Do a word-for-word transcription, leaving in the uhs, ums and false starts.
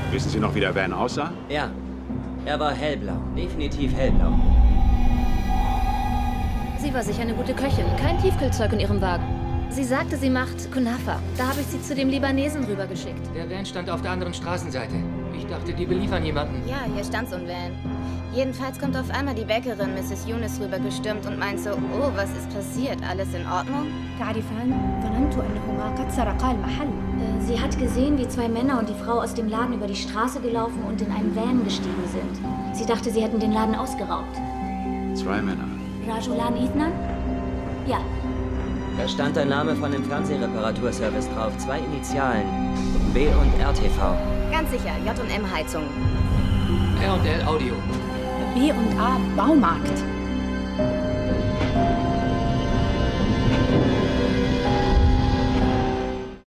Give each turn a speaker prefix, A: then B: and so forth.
A: Wissen Sie noch, wie der Van aussah?
B: Ja, er war hellblau. Definitiv hellblau.
C: Sie war sicher eine gute Köchin. Kein Tiefkühlzeug in ihrem Wagen. Sie sagte, sie macht Kunafa. Da habe ich sie zu dem Libanesen rübergeschickt.
D: Der Van stand auf der anderen Straßenseite. Ich dachte, die beliefern jemanden.
E: Ja, hier stand so ein Van. Jedenfalls kommt auf einmal die Bäckerin Misses Yunus rübergestürmt und meint so, oh, was ist passiert? Alles in Ordnung?
F: Sie hat gesehen, wie zwei Männer und die Frau aus dem Laden über die Straße gelaufen und in einen Van gestiegen sind. Sie dachte, sie hätten den Laden ausgeraubt.
A: Zwei Männer.
F: Rajulan Ithnan? Ja.
B: Da stand der Name von dem Fernsehreparaturservice drauf. Zwei Initialen. B und R T V.
E: Ganz sicher, J und M Heizung.
D: R und L Audio.
G: B und A Baumarkt.